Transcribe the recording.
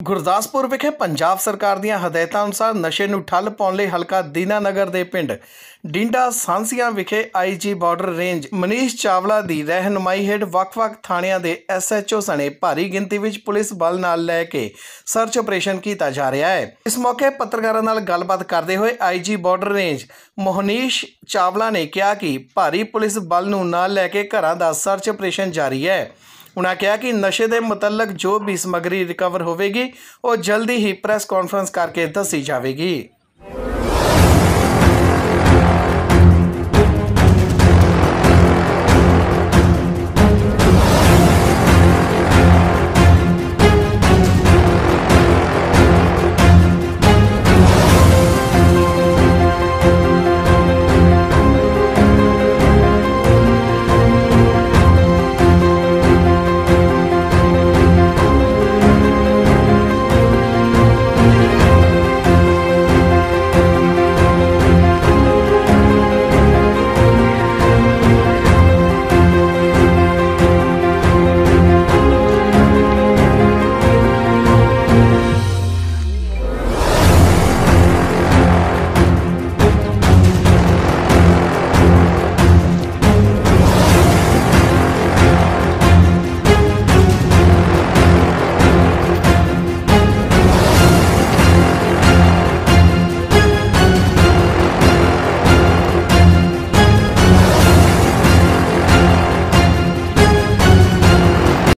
ਗੁਰਦਾਸਪੁਰ ਵਿਖੇ ਪੰਜਾਬ ਸਰਕਾਰ ਦੀਆਂ ਹਦਾਇਤਾਂ ਅਨੁਸਾਰ ਨਸ਼ੇ ਨੂੰ ਠੱਲ ਪਾਉਣ ਲਈ ਹਲਕਾ ਦੀਨਾਨਗਰ ਦੇ ਪਿੰਡ ਡਿੰਡਾ ਸਾਂਸੀਆਂ ਵਿਖੇ IG border range Manish Chawla ਦੀ ਰਹਿਨੁਮਾਈ ਹੇਠ ਵੱਖ-ਵੱਖ ਥਾਣਿਆਂ ਦੇ ਐਸਐਚਓ ਸਣੇ ਭਾਰੀ ਗਿਣਤੀ ਵਿੱਚ ਪੁਲਿਸ ਬਲ ਨਾਲ ਲੈ ਕੇ ਸਰਚ ਆਪਰੇਸ਼ਨ ਕੀਤਾ ਜਾ ਰਿਹਾ ਹੈ। ਇਸ ਮੌਕੇ ਪੱਤਰਕਾਰਾਂ ਨਾਲ ਗੱਲਬਾਤ ਕਰਦੇ ਹੋਏ IG border range Manish Chawla ਨੇ ਕਿਹਾ ਕਿ ਭਾਰੀ ਪੁਲਿਸ ਬਲ ਨੂੰ ਨਾਲ ਲੈ ਕੇ ਘਰਾਂ ਦਾ ਸਰਚ ਆਪਰੇਸ਼ਨ ਜਾਰੀ है। उन्होंने कहा कि नशे के मुतलक जो भी समग्री रिकवर होगी वो जल्दी ही प्रेस कॉन्फ्रेंस करके दसी जाएगी।